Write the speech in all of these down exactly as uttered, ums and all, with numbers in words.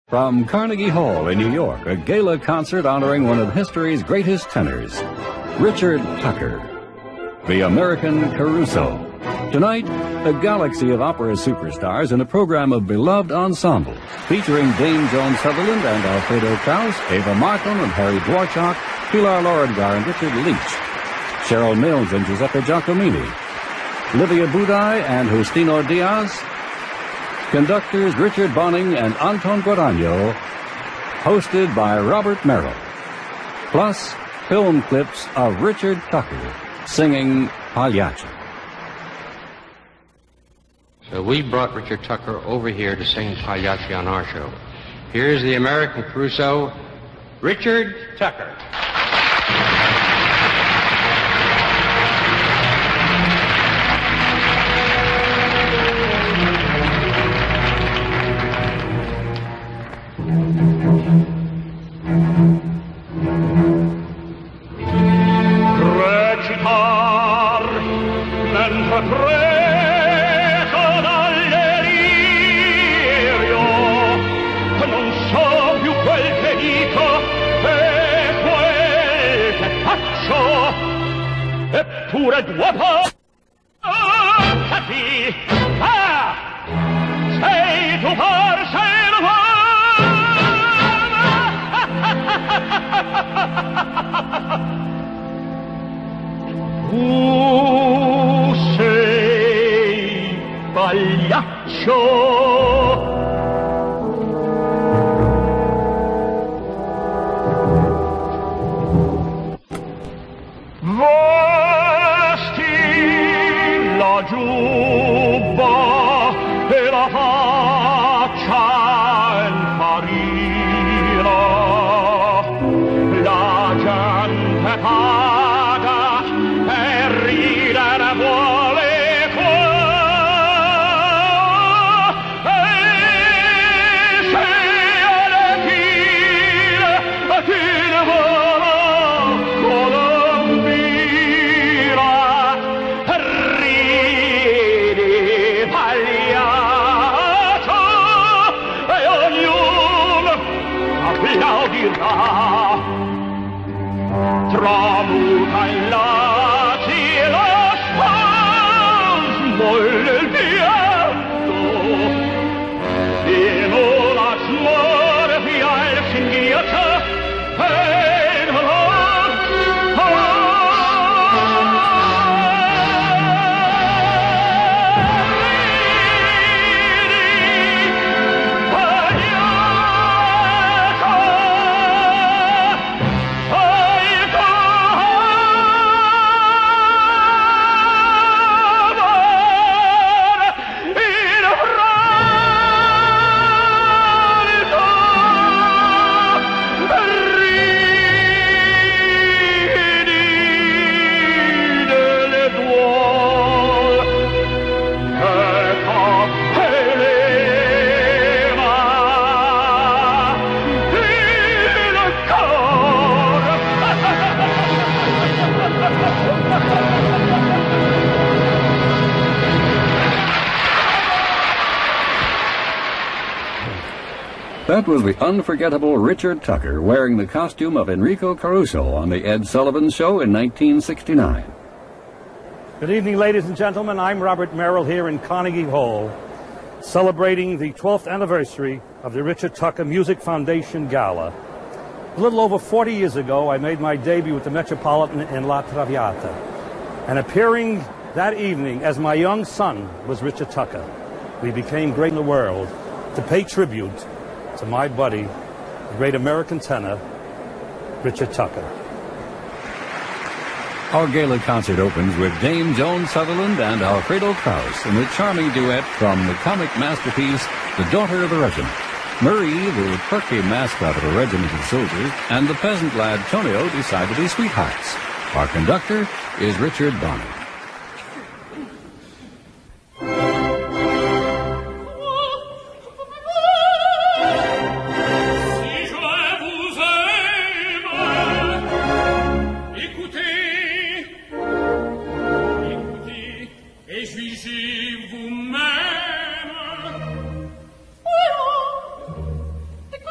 From Carnegie Hall in New York, a gala concert honoring one of history's greatest tenors, Richard Tucker, the American Caruso. Tonight, a galaxy of opera superstars in a program of beloved ensembles, featuring Dame Joan Sutherland and Alfredo Kraus, Eva Martin and Harry Dworchak, Pilar Lorengar and Richard Leach, Cheryl Mills and Giuseppe Giacomini, Livia Budai and Justino Diaz, conductors Richard Bonning and Anton Guaragno, hosted by Robert Merrill. Plus, film clips of Richard Tucker singing Pagliacci. So we brought Richard Tucker over here to sing Pagliacci on our show. Here's the American Caruso, Richard Tucker. Eppure tua porta sì, ah, sei tu forse il tu sei Pagliaccio. Giubba e la faccia infarina, la gente paga e ridere vuole qua, e se alle fine ti ne vola Colombina, tramuta in lati lo spasmo e il pianto in una smorfia il singhiaccio e il That was the unforgettable Richard Tucker wearing the costume of Enrico Caruso on the Ed Sullivan Show in nineteen sixty-nine. Good evening, ladies and gentlemen. I'm Robert Merrill here in Carnegie Hall, celebrating the twelfth anniversary of the Richard Tucker Music Foundation Gala. A little over forty years ago, I made my debut with the Metropolitan in La Traviata, and appearing that evening as my young son was Richard Tucker. We became great in the world to pay tribute to my buddy, the great American tenor, Richard Tucker. Our gala concert opens with Dame Joan Sutherland and Alfredo Kraus in a charming duet from the comic masterpiece, The Daughter of the Regiment. Marie, the perky mascot of a regiment of soldiers, and the peasant lad Tonio decide to be sweethearts. Our conductor is Richard Bonning. Jugez vous-même. Oh,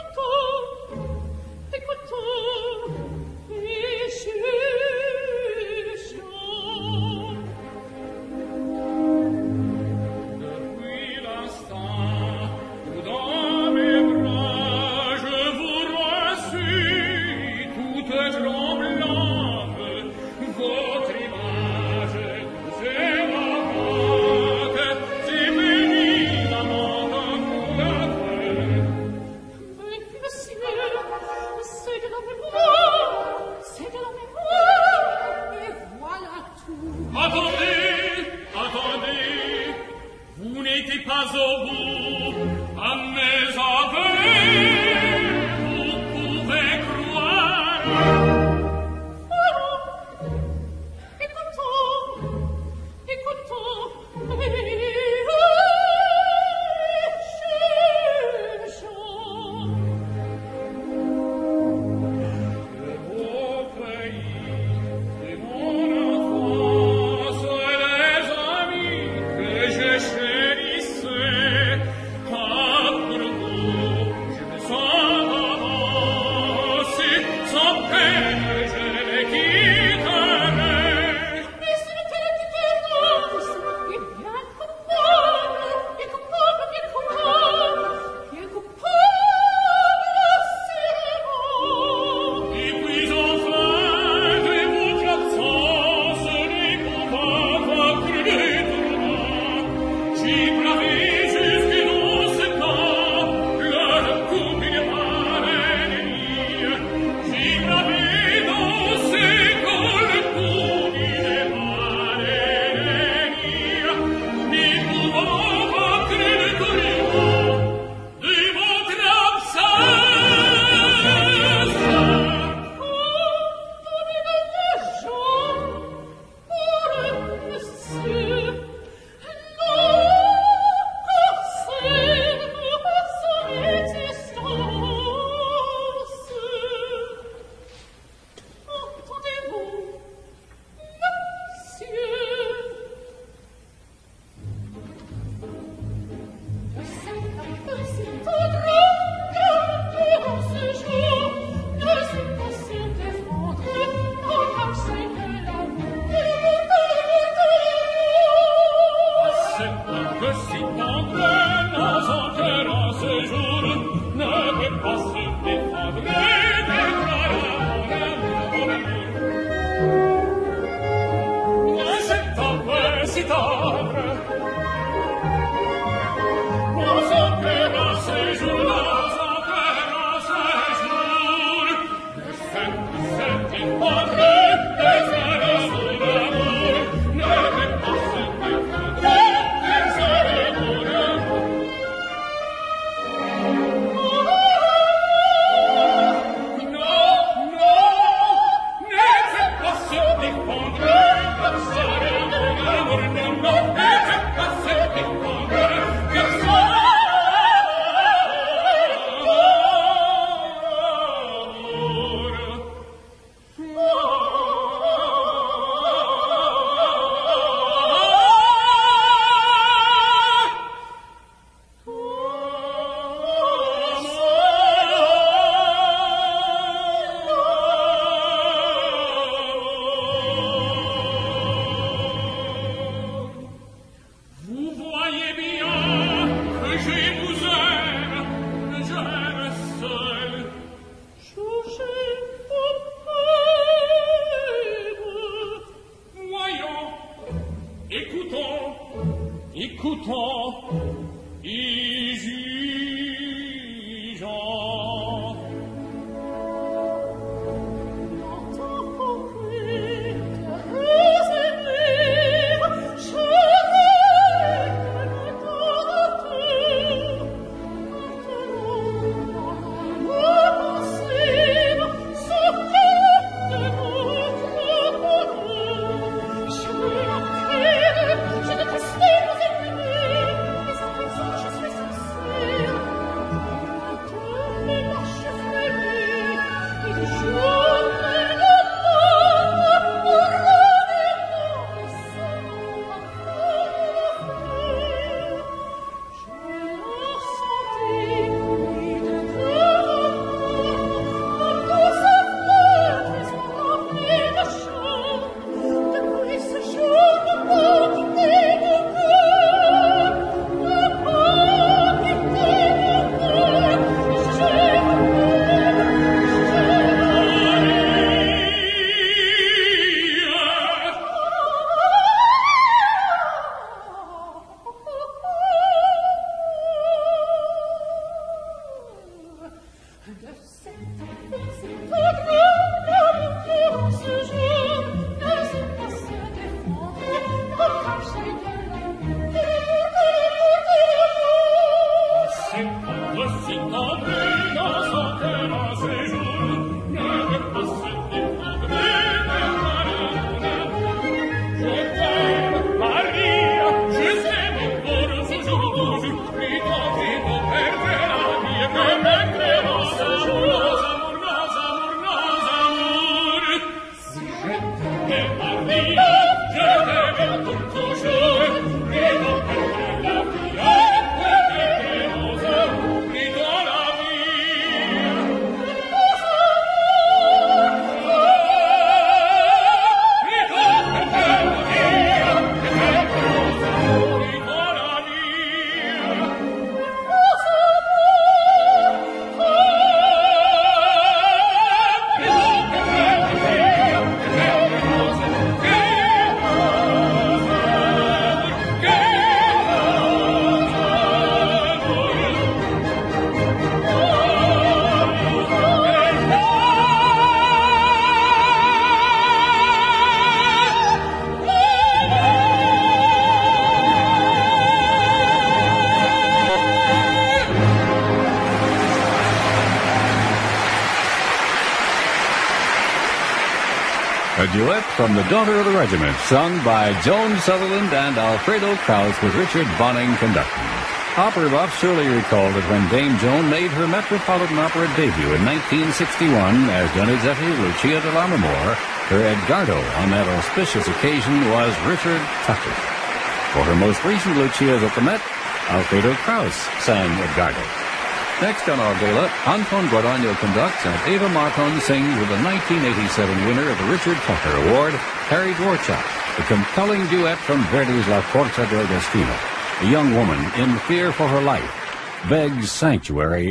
A duet from The Daughter of the Regiment, sung by Joan Sutherland and Alfredo Kraus with Richard Bonning conducting. Opera buffs surely recall that when Dame Joan made her Metropolitan Opera debut in nineteen sixty-one as Donizetti Lucia de Lammermoor, her Edgardo on that auspicious occasion was Richard Tucker. For her most recent Lucia's at the Met, Alfredo Kraus sang Edgardo. Next on our gala, Anton Guadagno conducts and Eva Marton sings with the nineteen eighty-seven winner of the Richard Tucker Award, Harry Dworchak, a compelling duet from Verdi's La Forza del Destino. A young woman in fear for her life begs sanctuary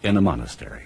in a monastery.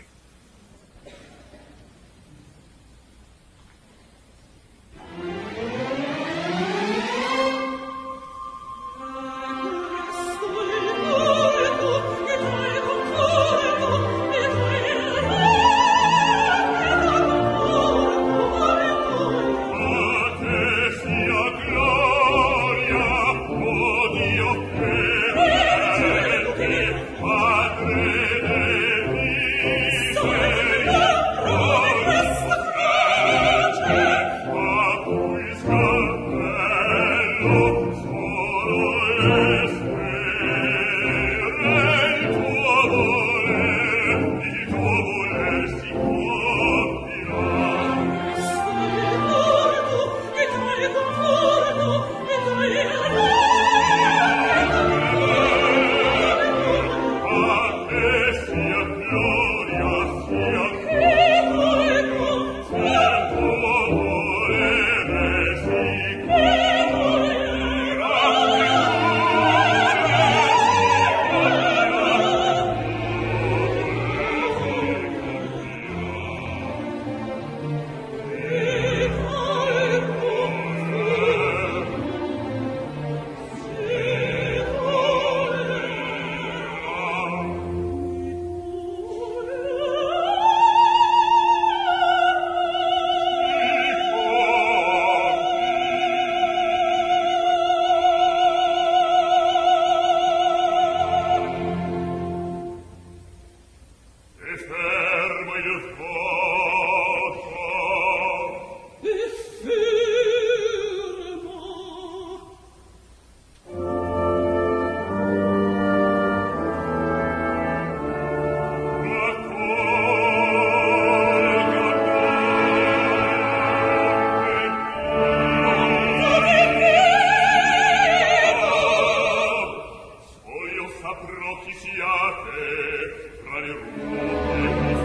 Saprò chi siate tra le ruote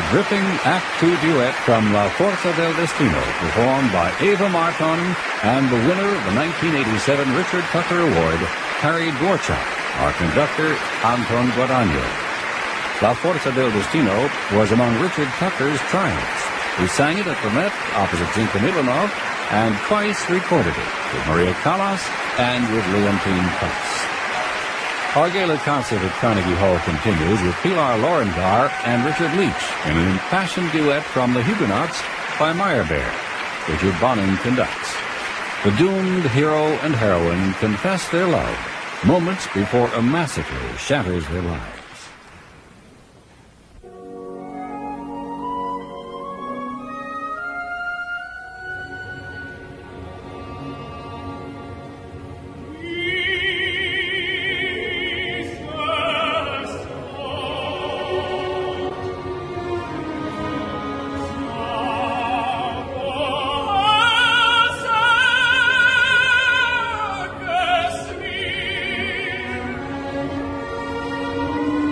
gripping Act Two duet from La Forza del Destino, performed by Eva Marton and the winner of the nineteen eighty-seven Richard Tucker Award, Harry Dworchak, our conductor, Anton Guadagno. La Forza del Destino was among Richard Tucker's triumphs. He sang it at the Met opposite Zinka Milanov and twice recorded it with Maria Callas and with Leontine Price. Our gala concert at Carnegie Hall continues with Pilar Lorengar and Richard Leach in an impassioned duet from The Huguenots by Meyerbeer. Richard Bonham conducts. The doomed hero and heroine confess their love moments before a massacre shatters their lives. Thank you.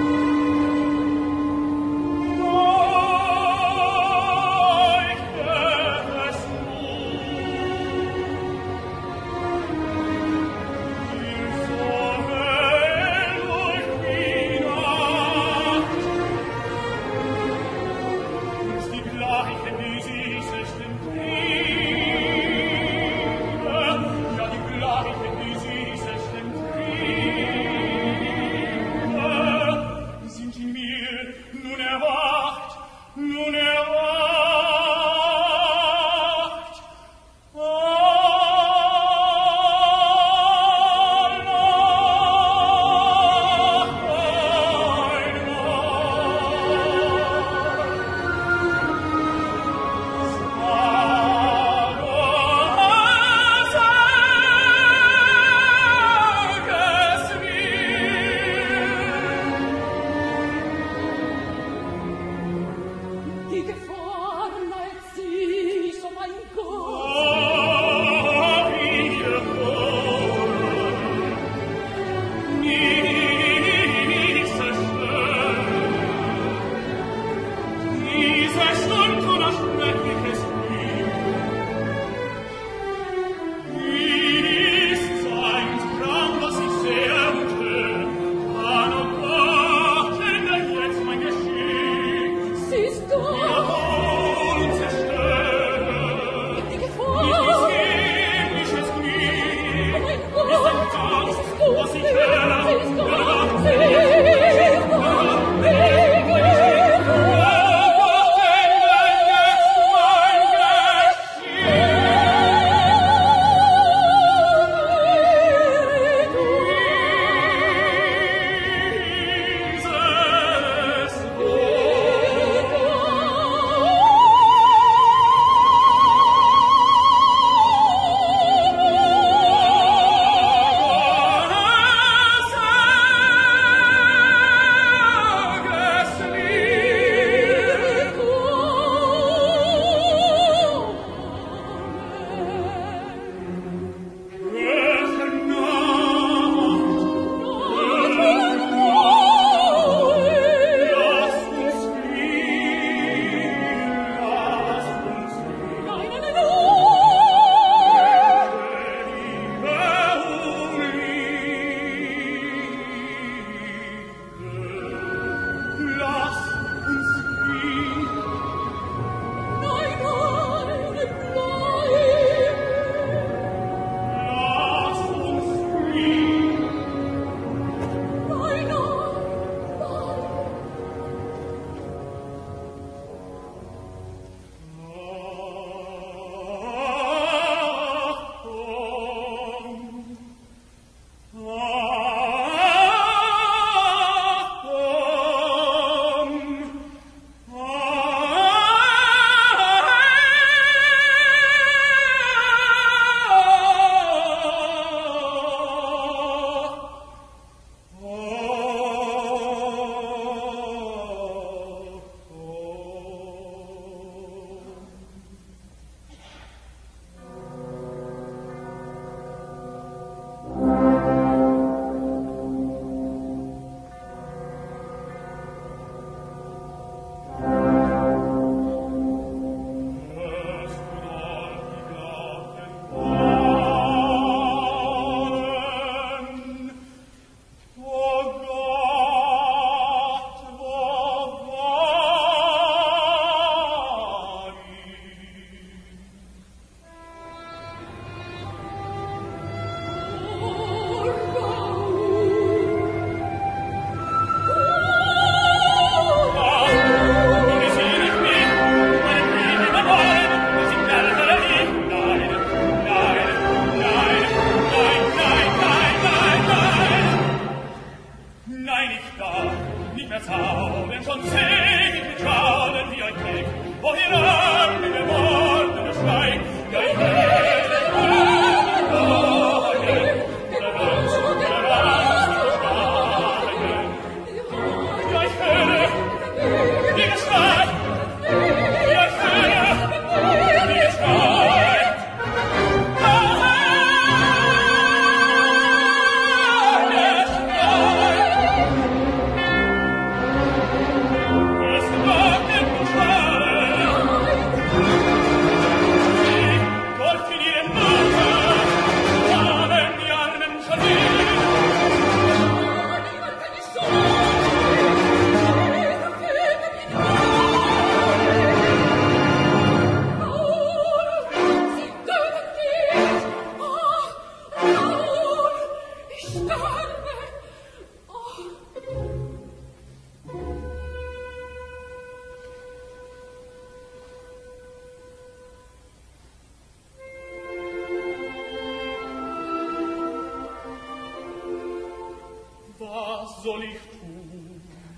soll ich tun?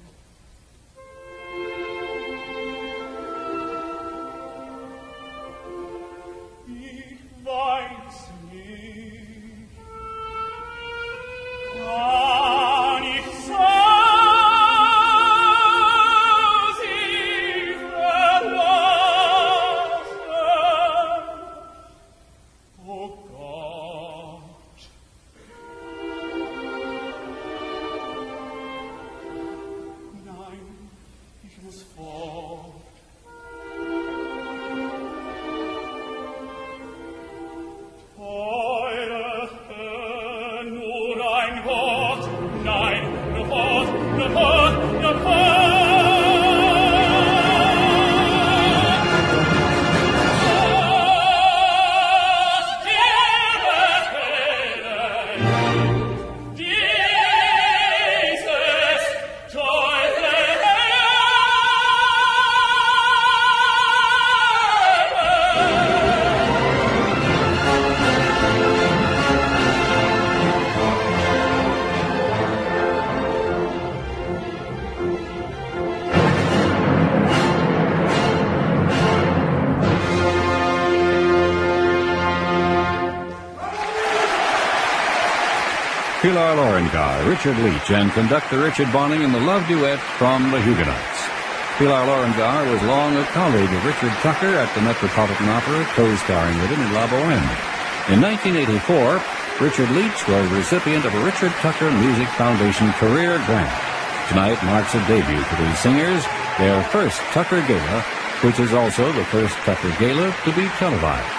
Ich weiß nicht. Kann ich sagen, sie verlassen? Oh Gott. Nein, ich muss fort. Teure, nur ein Wort, nein, nur Wort, nur Wort, nur Wort. Pilar Lorengar, Richard Leach, and conductor Richard Bonning in the love duet from The Huguenots. Pilar Lorengar was long a colleague of Richard Tucker at the Metropolitan Opera, co-starring with him in La Boheme. In nineteen eighty-four, Richard Leach was recipient of a Richard Tucker Music Foundation Career Grant. Tonight marks a debut for these singers, their first Tucker Gala, which is also the first Tucker Gala to be televised.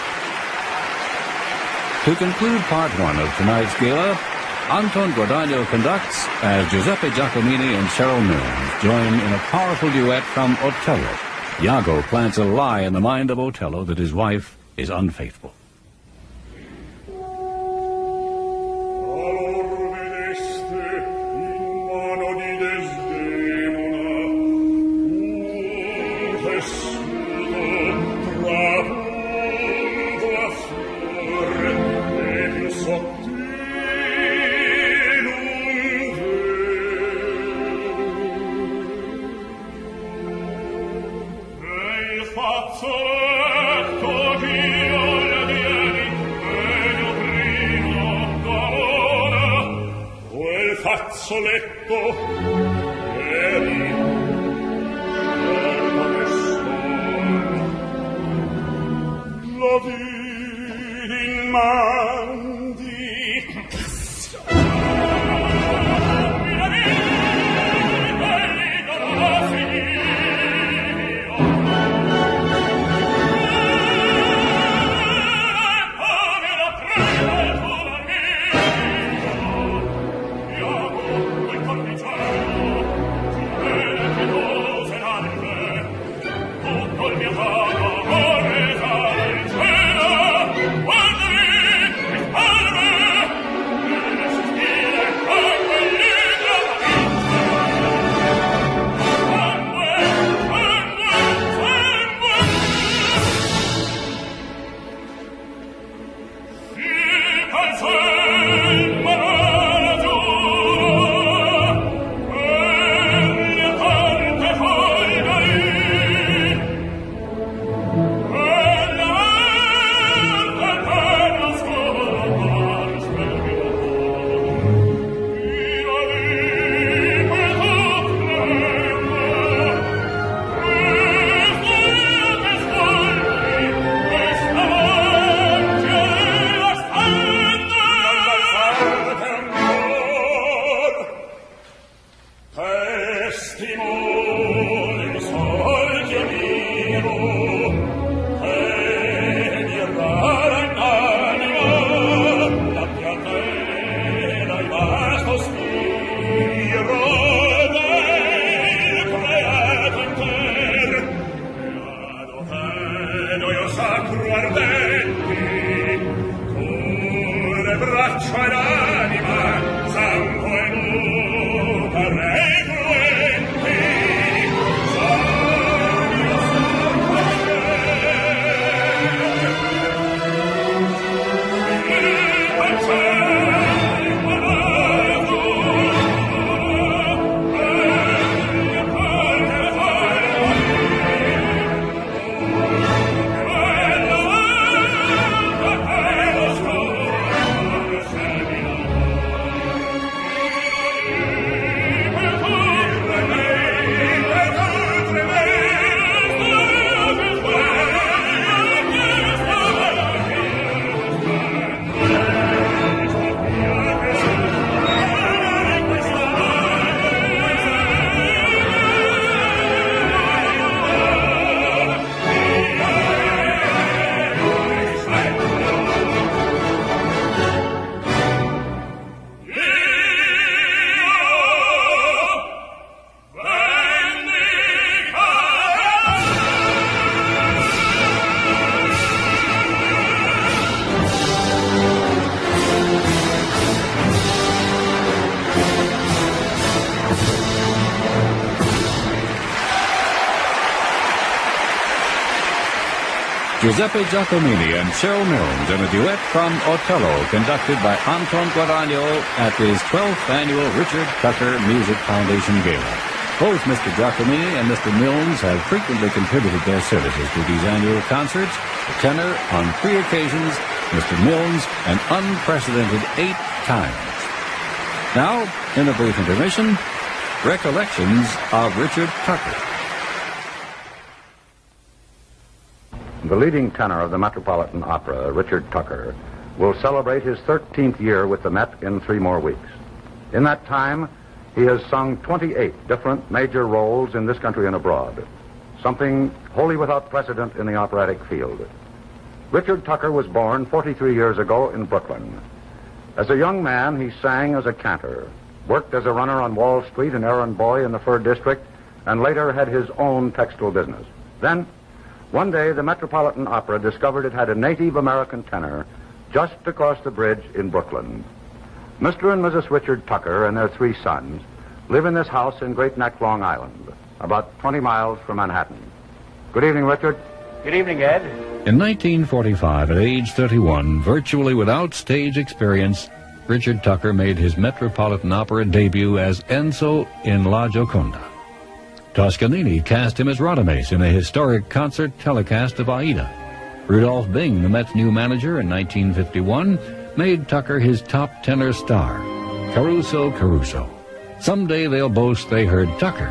To conclude part one of tonight's gala, Anton Guadagno conducts as Giuseppe Giacomini and Cheryl Mills join in a powerful duet from Otello. Iago plants a lie in the mind of Otello that his wife is unfaithful. Fazzoletto ieri cerca che son lo vidi in man di Giuseppe Giacomini and Cheryl Milnes in a duet from Otello, conducted by Anton Guadagno at his twelfth annual Richard Tucker Music Foundation Gala. Both Mister Giacomini and Mister Milnes have frequently contributed their services to these annual concerts. The tenor, on three occasions, Mister Milnes, an unprecedented eight times. Now, in a brief intermission, recollections of Richard Tucker. The leading tenor of the Metropolitan Opera, Richard Tucker, will celebrate his thirteenth year with the Met in three more weeks. In that time, he has sung twenty-eight different major roles in this country and abroad, something wholly without precedent in the operatic field. Richard Tucker was born forty-three years ago in Brooklyn. As a young man, he sang as a cantor, worked as a runner on Wall Street, an errand boy in the fur district, and later had his own textile business. Then, one day, the Metropolitan Opera discovered it had a Native American tenor just across the bridge in Brooklyn. Mister and Missus Richard Tucker and their three sons live in this house in Great Neck, Long Island, about twenty miles from Manhattan. Good evening, Richard. Good evening, Ed. In nineteen forty-five, at age thirty-one, virtually without stage experience, Richard Tucker made his Metropolitan Opera debut as Enzo in La Gioconda. Toscanini cast him as Radames in a historic concert telecast of Aida. Rudolph Bing, the Met's new manager in nineteen fifty-one, made Tucker his top tenor star. Caruso, Caruso. Someday they'll boast they heard Tucker.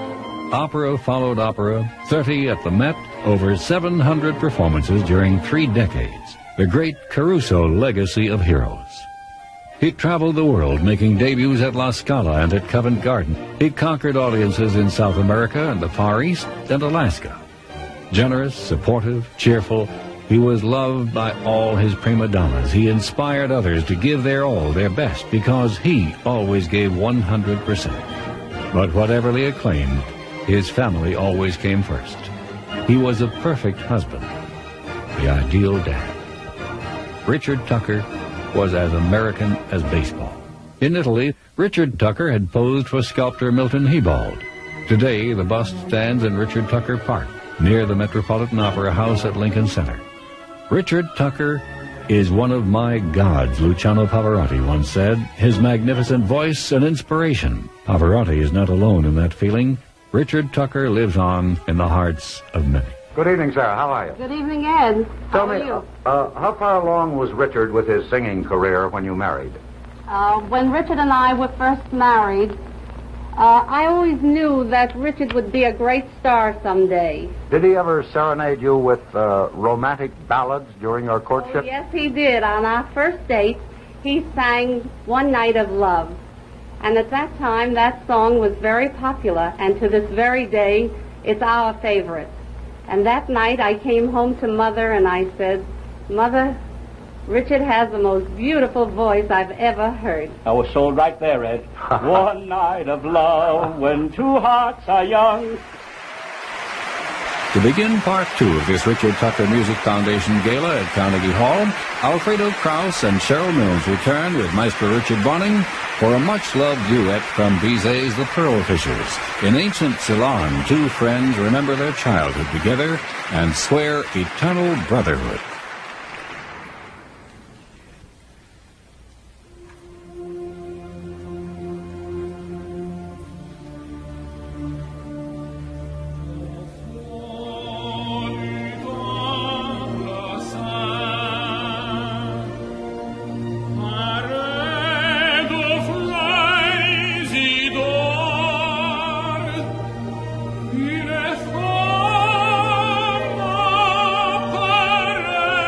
Opera followed opera, thirty at the Met, over seven hundred performances during three decades. The great Caruso legacy of heroes. He traveled the world, making debuts at La Scala and at Covent Garden. He conquered audiences in South America and the Far East and Alaska. Generous, supportive, cheerful, he was loved by all his prima donnas. He inspired others to give their all, their best, because he always gave one hundred percent. But whatever the acclaim, his family always came first. He was a perfect husband, the ideal dad. Richard Tucker was as American as baseball. In Italy, Richard Tucker had posed for sculptor Milton Hebald. Today, the bust stands in Richard Tucker Park, near the Metropolitan Opera House at Lincoln Center. Richard Tucker is one of my gods, Luciano Pavarotti once said. His magnificent voice an inspiration. Pavarotti is not alone in that feeling. Richard Tucker lives on in the hearts of many. Good evening, Sarah. How are you? Good evening, Ed. Tell How me, are you? Uh, how far along was Richard with his singing career when you married? Uh, when Richard and I were first married, uh, I always knew that Richard would be a great star someday. Did he ever serenade you with uh, romantic ballads during your Oh, courtship? yes, he did. On our first date, he sang One Night of Love. And at that time, that song was very popular, and to this very day, it's our favorite. And that night, I came home to Mother, and I said, Mother, Richard has the most beautiful voice I've ever heard. I was sold right there, Ed. One night of love when two hearts are young. To begin part two of this Richard Tucker Music Foundation Gala at Carnegie Hall, Alfredo Kraus and Cheryl Milnes return with Maestro Richard Bonning for a much-loved duet from Bizet's The Pearl Fishers. In ancient Ceylon, two friends remember their childhood together and swear eternal brotherhood. Une femme apparaît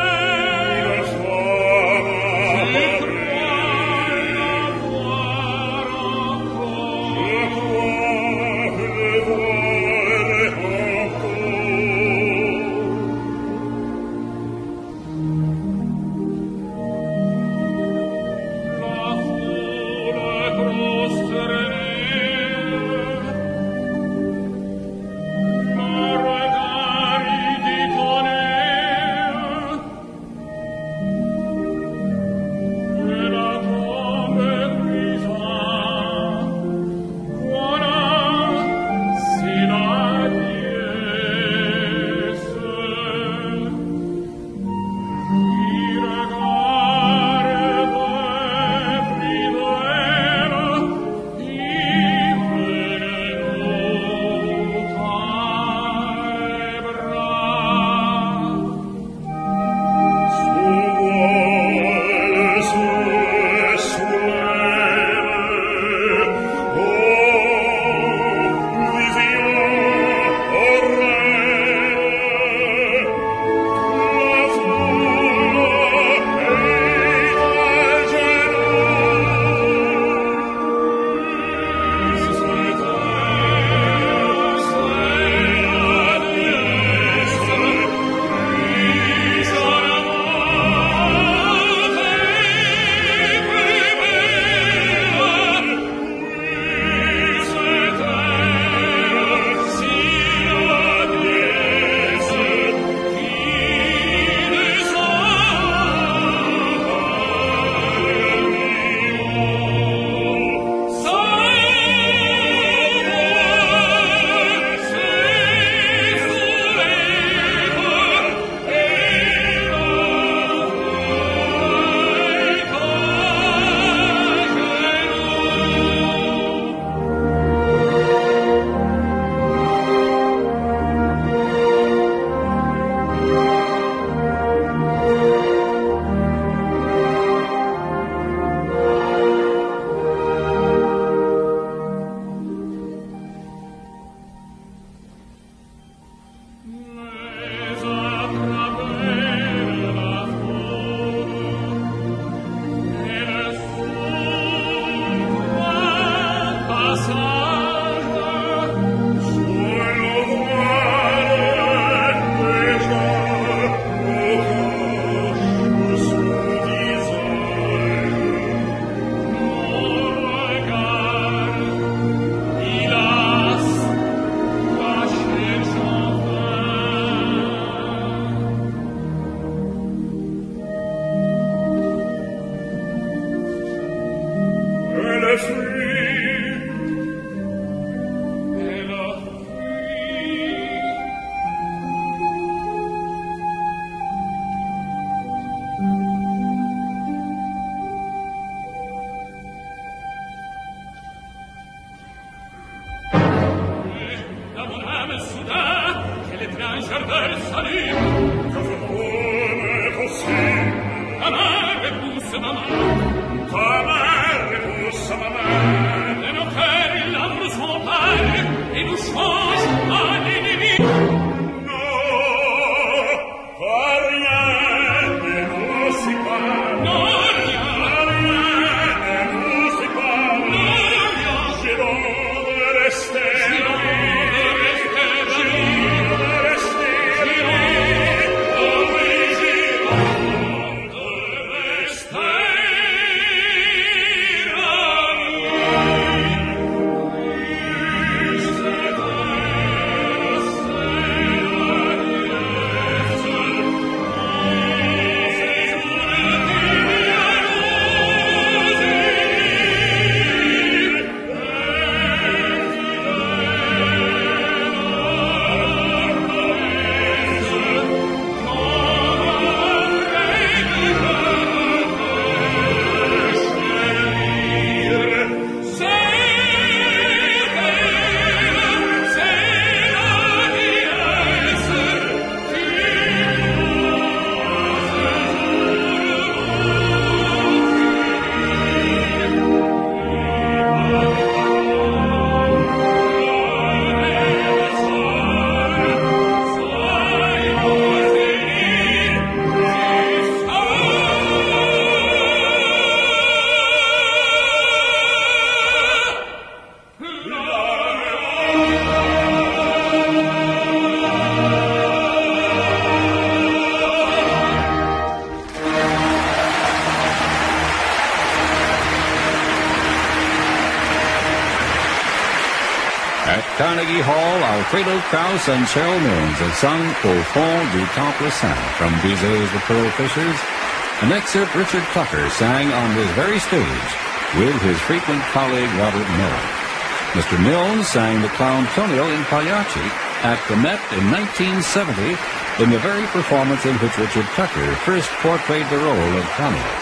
Carnegie Hall, Alfredo Kraus and Cheryl Mills have sung Au Fond du Temple Saint from Bizet's The Pearl Fishers. An excerpt Richard Tucker sang on this very stage with his frequent colleague Robert Merrill. Mister Mills sang the clown Tonio in Pagliacci at the Met in nineteen seventy in the very performance in which Richard Tucker first portrayed the role of Tonio.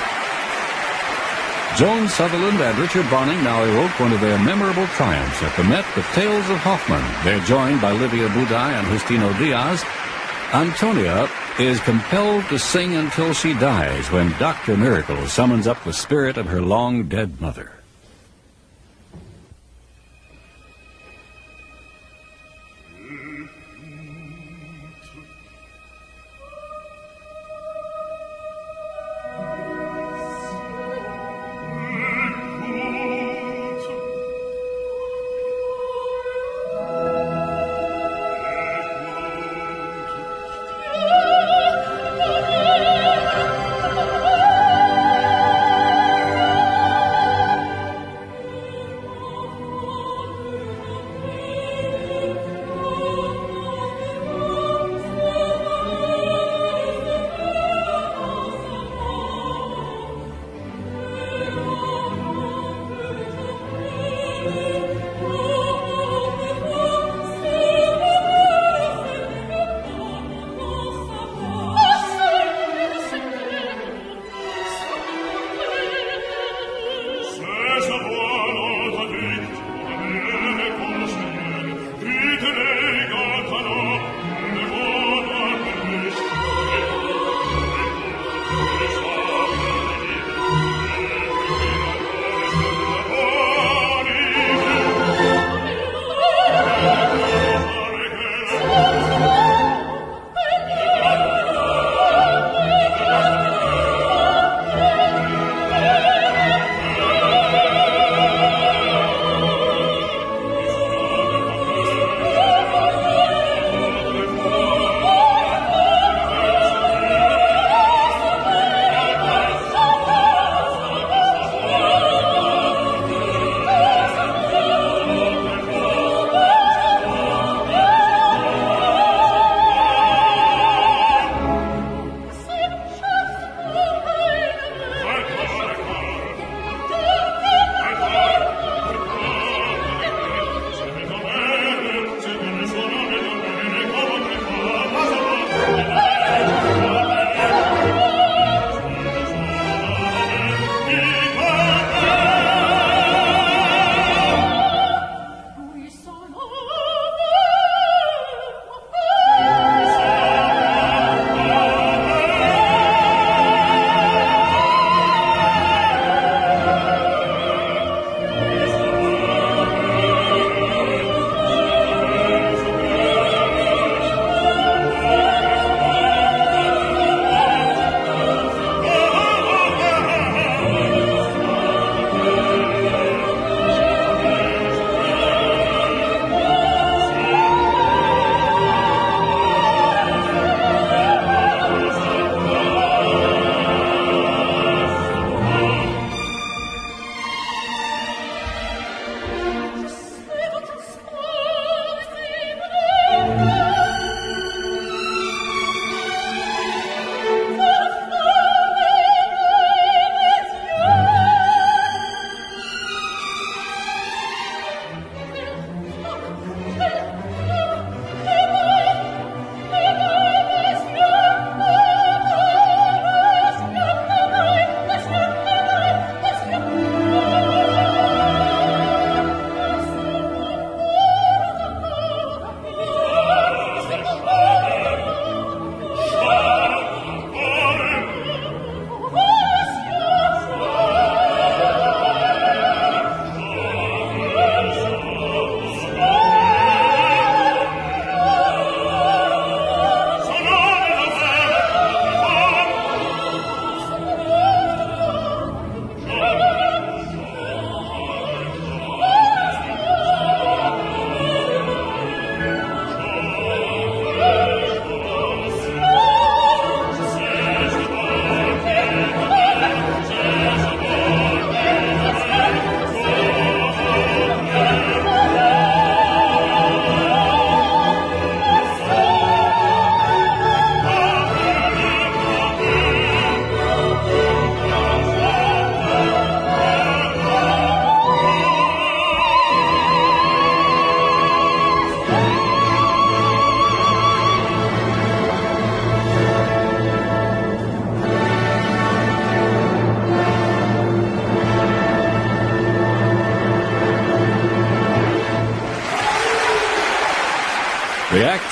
Joan Sutherland and Richard Bonning now evoke one of their memorable triumphs at the Met with Tales of Hoffmann. They're joined by Livia Budai and Justino Diaz. Antonia is compelled to sing until she dies when Doctor Miracle summons up the spirit of her long-dead mother.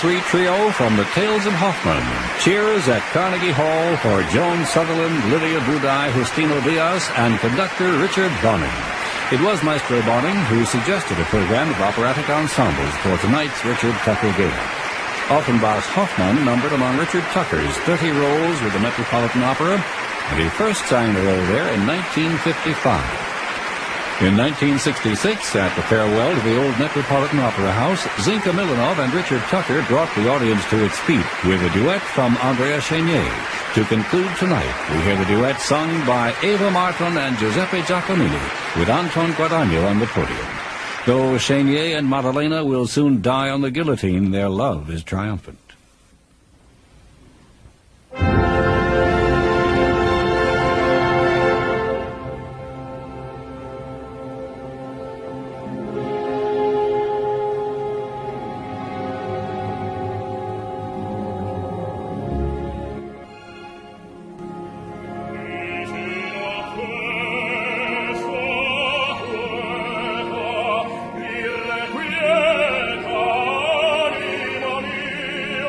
three trio from the Tales of Hoffmann. Cheers at Carnegie Hall for Joan Sutherland, Lydia Budai, Justino Diaz, and conductor Richard Bonning. It was Maestro Bonning who suggested a program of operatic ensembles for tonight's Richard Tucker Gala. Offenbach's Hoffmann numbered among Richard Tucker's thirty roles with the Metropolitan Opera, and he first sang the role there in nineteen fifty-five. In nineteen sixty-six, at the farewell to the old Metropolitan Opera House, Zinka Milanov and Richard Tucker brought the audience to its feet with a duet from Andrea Chenier. To conclude tonight, we hear the duet sung by Eva Martin and Giuseppe Giacomini, with Anton Guadagno on the podium. Though Chenier and Maddalena will soon die on the guillotine, their love is triumphant. Irrequieta anima mia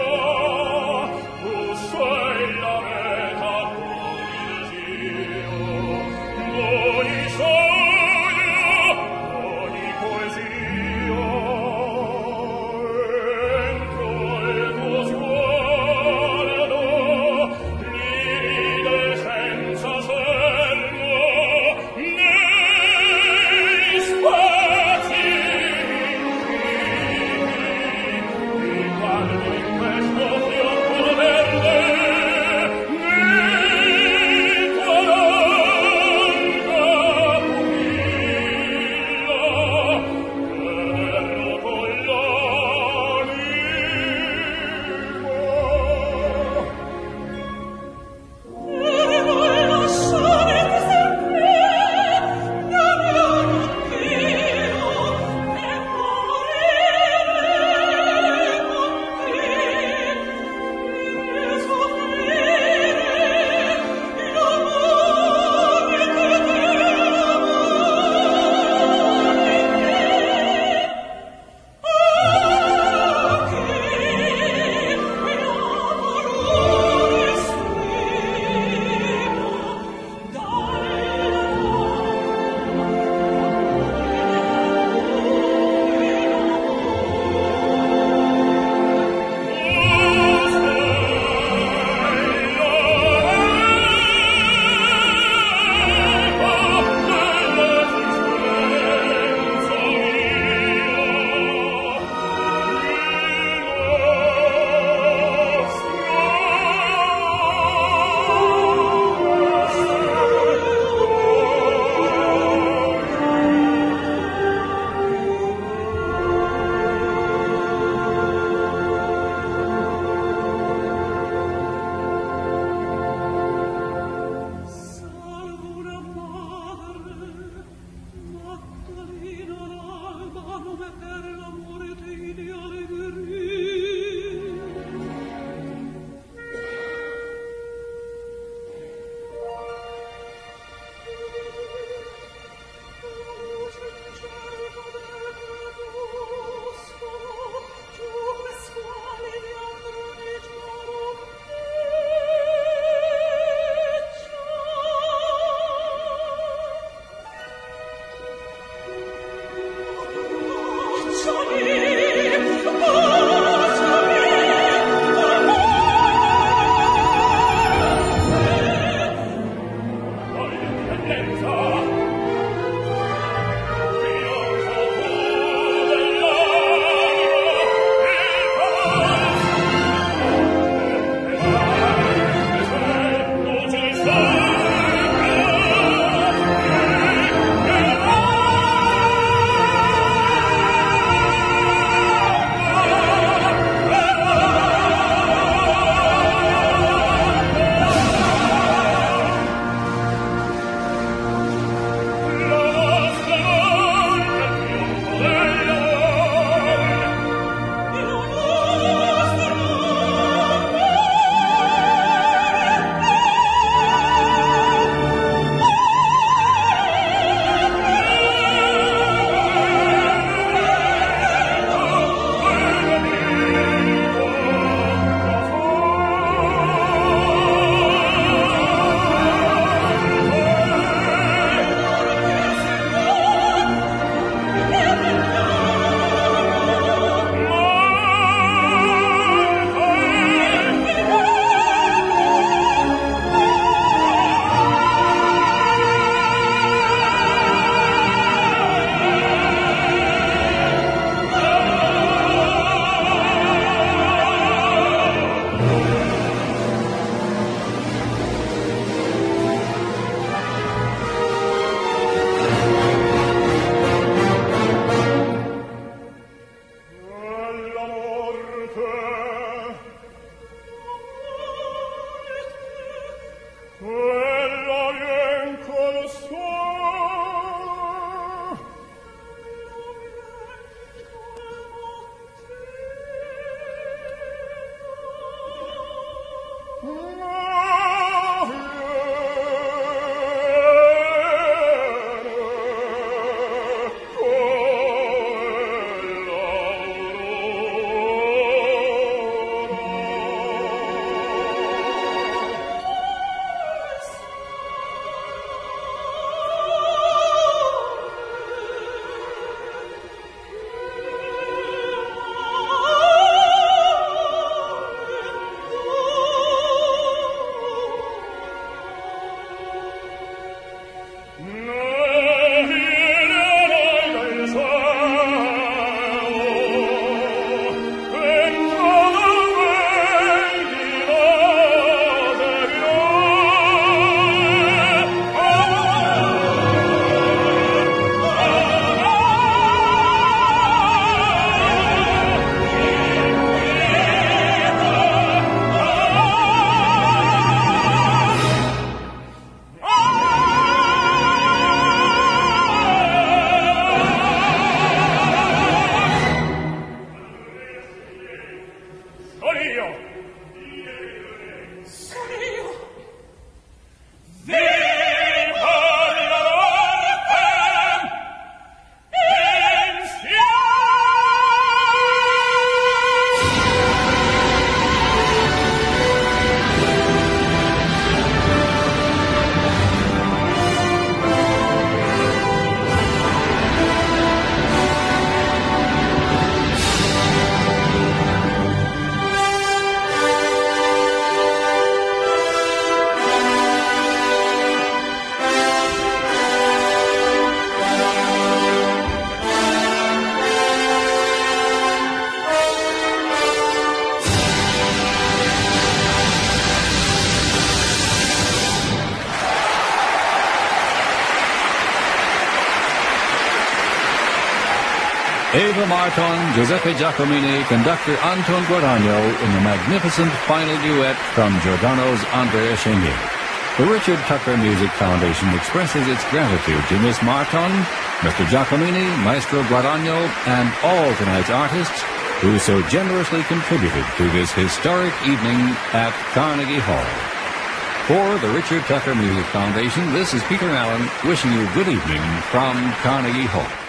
Eva Marton, Giuseppe Giacomini, conductor Anton Guadagno in the magnificent final duet from Giordano's Andrea Chenier. The Richard Tucker Music Foundation expresses its gratitude to Miss Marton, Mister Giacomini, Maestro Guadagno, and all tonight's artists who so generously contributed to this historic evening at Carnegie Hall. For the Richard Tucker Music Foundation, this is Peter Allen wishing you good evening from Carnegie Hall.